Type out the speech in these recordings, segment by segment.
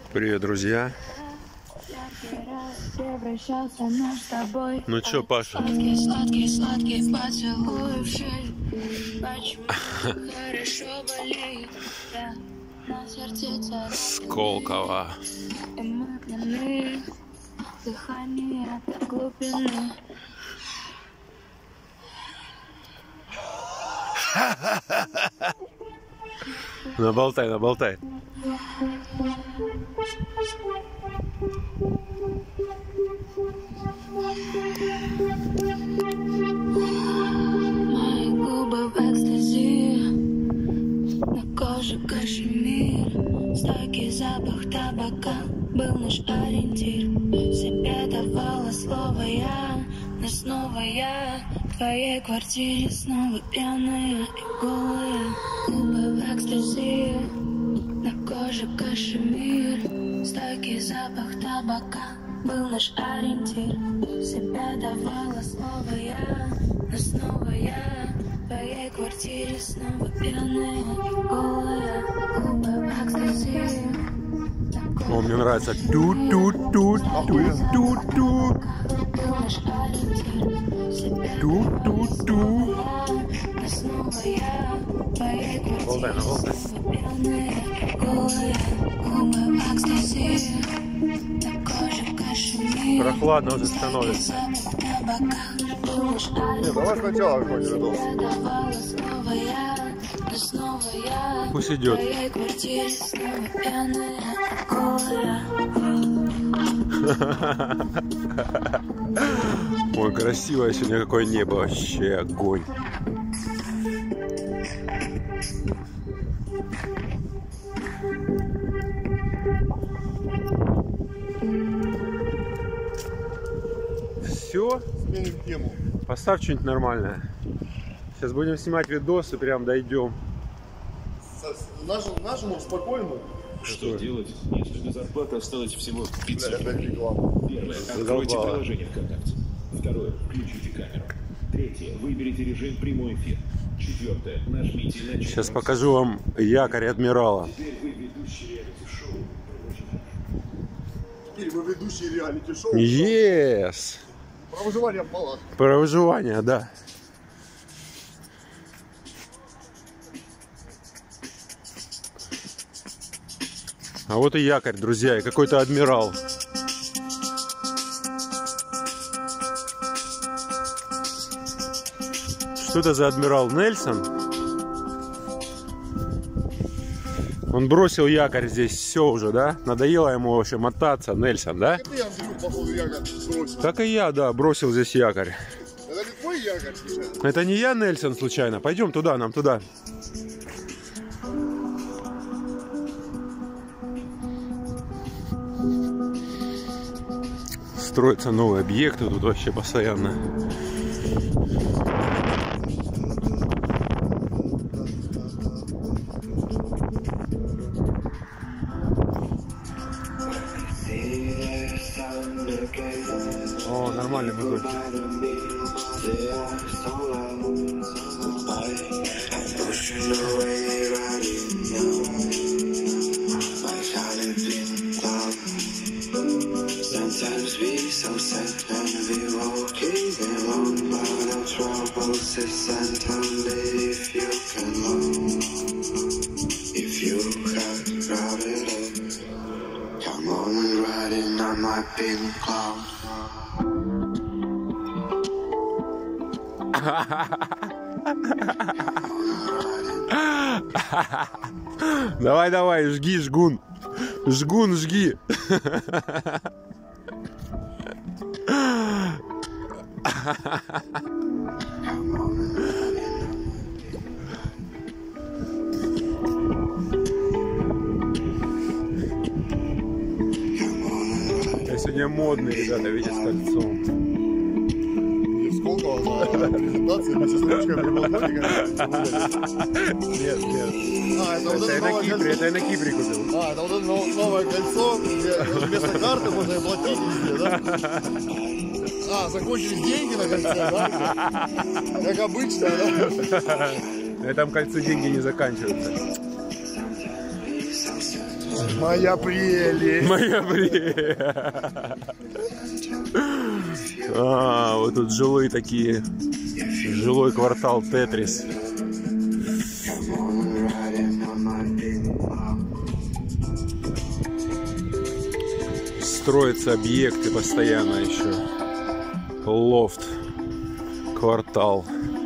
Привет, друзья. Ну чё, Паша? Сколково. Наболтай, наболтай. Мои губы в экстази, на коже кашемир, стойкий запах табака был наш ориентир. Себе давала слово я, но снова я в твоей квартире снова пьяная и голая. Губы в экстази, на коже кашемир, стойкий запах табака был наш ориентир. Себя давала слово я, но снова я в твоей квартире снова пьяная и голая. Губы в экстази. О, мне нравится. Ту-ту-ту-ту-ту-ту. Ту-ту-ту. Болтай, наболтай. Прохладно уже становится. Нет, давай сначала выходим дома. Пусть идет. Ой, красивое сегодня какое небо, вообще огонь. Все? Сменим тему. Поставь что-нибудь нормальное. Сейчас будем снимать видосы, прям дойдем. Нашему спокойно. Что делать, если до зарплаты осталось всего 500? Это реклама. Первое. Откройте приложение ВКонтакте. Второе. Включите камеру. Третье. Выберите режим прямой эфир. Четвертое. Нажмите на... Сейчас покажу вам якорь адмирала. Теперь вы ведущий реалити-шоу. Теперь мы ведущие реалити-шоу. Yes! Про выживание в палатках. Про выживание, да. А вот и якорь, друзья, и какой-то адмирал. Что это за адмирал? Нельсон? Он бросил якорь здесь, все уже, да? Надоело ему вообще мотаться, Нельсон, да? Это я, Андрюх, походу, якорь бросил. Так и я, да, бросил здесь якорь. Это не твой якорь, случайно? Это не я, Нельсон, случайно? Пойдем туда, нам туда. Строятся новые объекты тут вообще постоянно. О, нормальный музыка. Sometimes we so sad and we walking alone, but our troubles is and only if you can love. If you had crowded up, come on and ride in on my pink cloud. Давай, давай, жги, жгун. Жгун, жги. Я сегодня модный, ребята, видите, с кольцом. Не в Сколково, на презентации вместе с ручками прямоугольника. Нет, нет. Это вот Это я на Кипре, это я на Кипре купил. это вот это новое кольцо, где вместо карты можно и платить везде, да? Закончились деньги на кольце, да? Как обычно, да? На этом кольце деньги не заканчиваются. Моя прелесть. Моя прелесть. А, вот тут жилые такие. Жилой квартал Тетрис. Строятся объекты постоянно еще. Лофт. Квартал.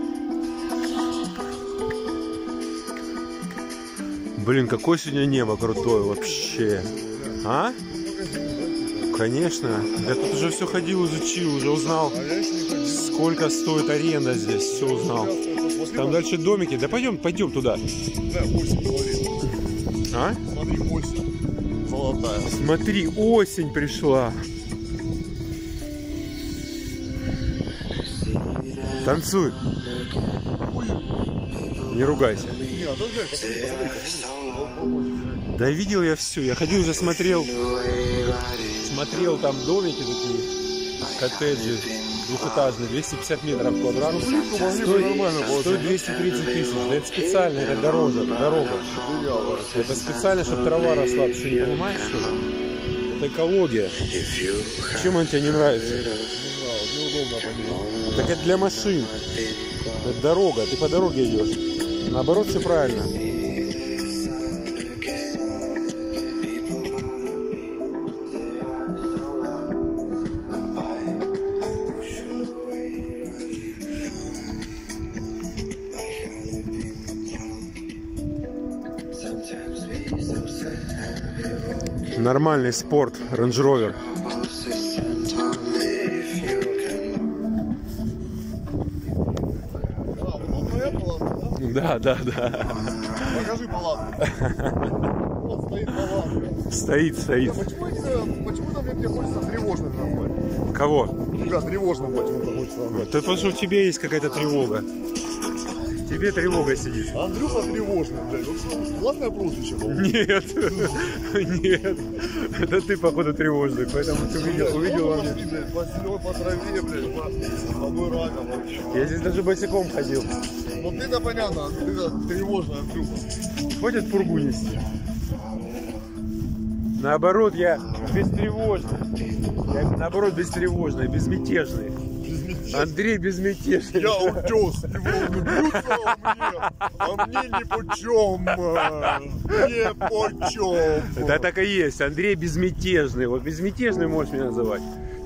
Блин, какое сегодня небо крутое вообще. А? Конечно. Я тут уже все ходил, изучил, уже узнал, сколько стоит аренда здесь. Все узнал. Там дальше домики. Да пойдем туда. А? Смотри, осень. Золотая. Смотри, осень пришла. Танцуй. Не ругайся. Да видел я все. Я ходил уже, смотрел там домики такие, коттеджи двухэтажные, 250 метров квадратных. Стоит 230 тысяч. Да это специально, это дорога. Это специально, чтобы трава росла. Ты что, не понимаешь, что ли? Это экология. Чем он тебе не нравится? Неудобно по ней. Так это для машин. Это дорога, ты по дороге идешь. Наоборот, все правильно. Нормальный спорт, Range Rover. Да. Покажи палатку. Вот стоит палатка. Стоит. Почему там мне хочется тревожным назвать? Кого? Да, тревожным почему-то хочется назвать. Да потому что у тебя есть какая-то тревога. Тебе тревога сидит. Андрюха тревожный, блядь. Вот классное прозвище было. Нет. Это ты, походу, тревожный. Поэтому ты увидел во мне. По траве, блядь, по ракам вообще. Я здесь даже босиком ходил. Ну ты-то понятно, ты-то тревожный, Андрюха. Хватит пургу нести. Наоборот, я бестревожный. Бестревожный, безмятежный. Андрей безмятежный. Я утес, его бьются а мне нипочем. Да так и есть, Андрей безмятежный. Вот безмятежный можешь меня называть.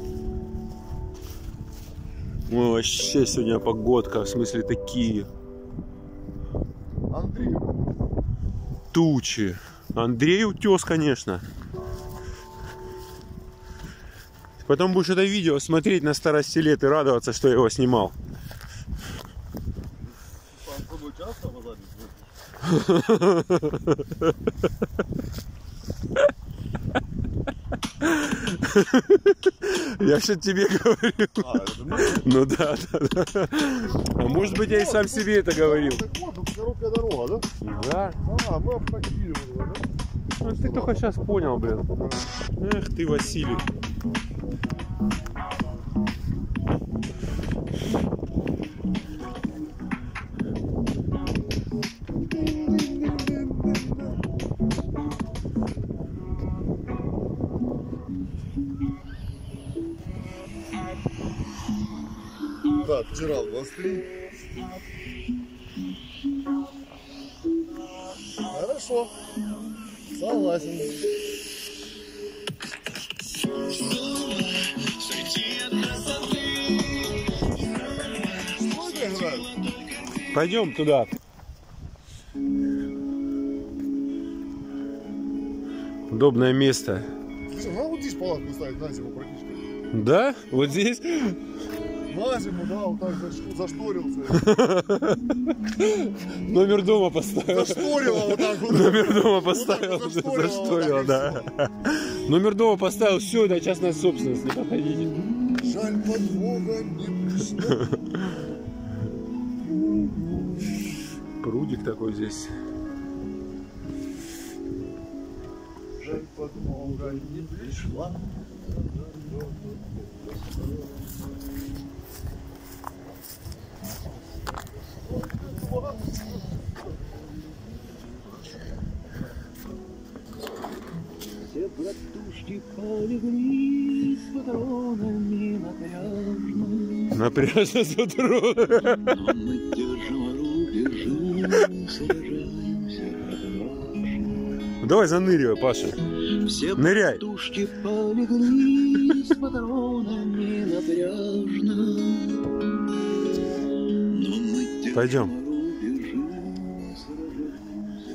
Ой, вообще сегодня погодка, в смысле такие. Андрей. Тучи. Андрей утес, конечно. Потом будешь это видео смотреть на старости лет и радоваться, что я его снимал. Я что тебе говорил. Ну да. А может быть, я и сам себе это говорил. Короткая дорога, да? Да. Мы обходили, да? Ну ты только сейчас понял, блин. Эх ты, Василий. Так, вчера 23. Хорошо. Согласен. Пойдем туда. Удобное место. Слушай, надо вот здесь палатку ставить на зиму практически. Да? Вот здесь? На зиму, да, вот так зашторился. Номер дома поставил. Зашторила вот так вот. Номер дома поставил. Вот зашторила, Зашторил, да. Номер дома поставил, все, это частная собственность, не подходите. Жаль, подвога не пришла. Прудик такой здесь. Жаль, подвога не пришла. Все братушки полегли с патронами напряжно. Напряжно с патронами. Но мы держим рубежи, сражаемся отважно. Давай заныривай, Паша. Все Ныряй. братушки полегли с патронами напряжно. Но мы держим Пойдем. рубежи, сражаемся.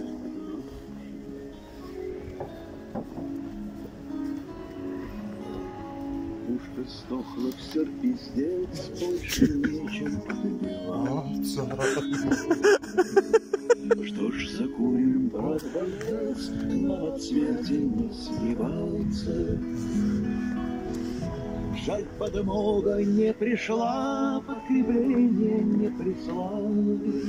Пушка сдохла, все пиздец, больше нечем добиваться. Что ж закурим, брат, боец, на цвете не сливаться. Жаль, подмога не пришла, подкрепление не прислали.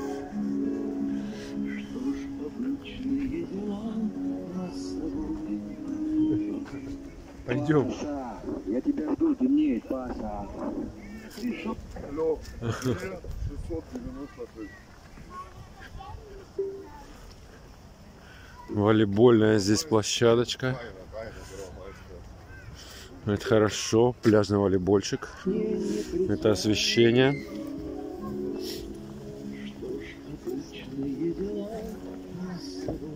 Что ж, обычные дела нас с тобой. Пойдем. Я тебя жду, темнеет, Паша. Алло, 696. Волейбольная здесь площадочка. Это хорошо. Пляжный волейбольчик. Это освещение. Что ж, обычные дела нас с тобой.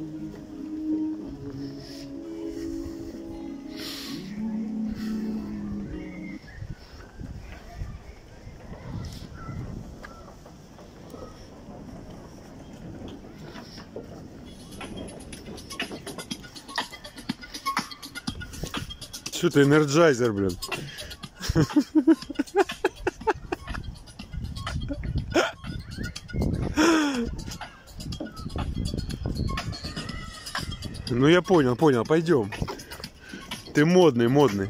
Что ты, энерджайзер, блин? Ну я понял, пойдем. Ты модный.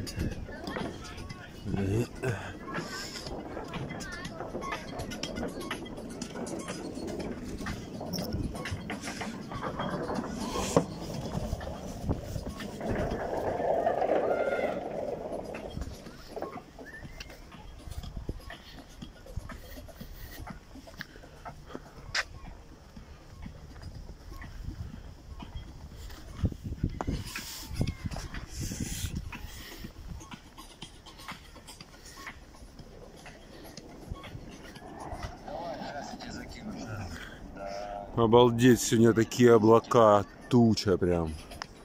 Обалдеть, сегодня такие облака, туча прям.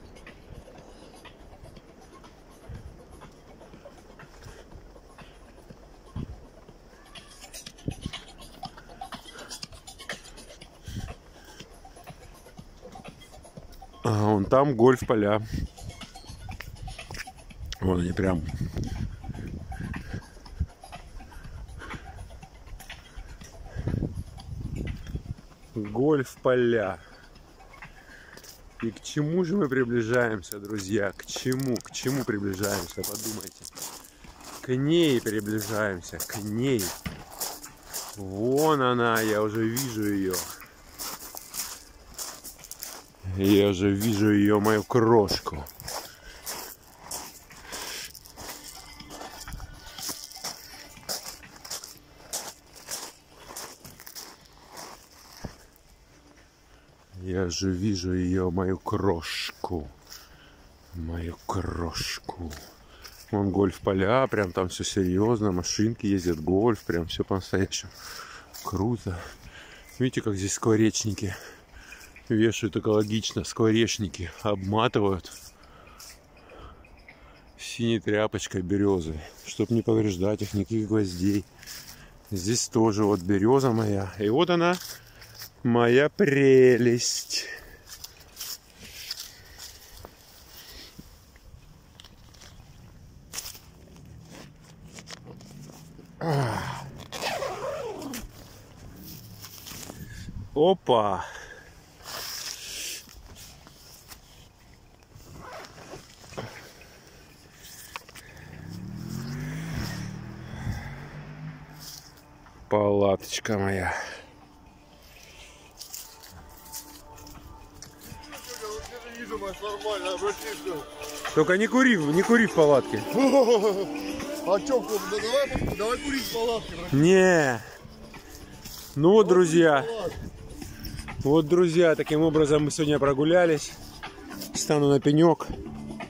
А вон там гольф-поля. Вон они прям. Гольф-поля. И к чему же мы приближаемся, друзья? К чему приближаемся? Подумайте. К ней приближаемся, к ней. Вон она, я уже вижу ее. Я уже вижу ее, мою крошку. Я же вижу ее, мою крошку. Мою крошку. Вон гольф-поля, прям там все серьезно. Машинки ездят, гольф, прям все по-настоящему. Круто. Видите, как здесь скворечники вешают экологично. Скворечники обматывают синей тряпочкой березы, чтобы не повреждать их, никаких гвоздей. Здесь тоже вот береза моя. И вот она, моя прелесть. Опа! Палаточка моя. Нормально, обратишься. Только не кури в палатке. А чё, давай курить в палатке. Не. Ну вот, друзья. Вот, друзья, таким образом мы сегодня прогулялись. Стану на пенек.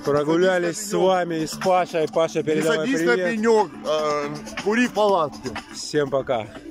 Прогулялись с вами и с Пашей. Паша, Не передавай садись на привет. пенек, кури в палатке. Всем пока.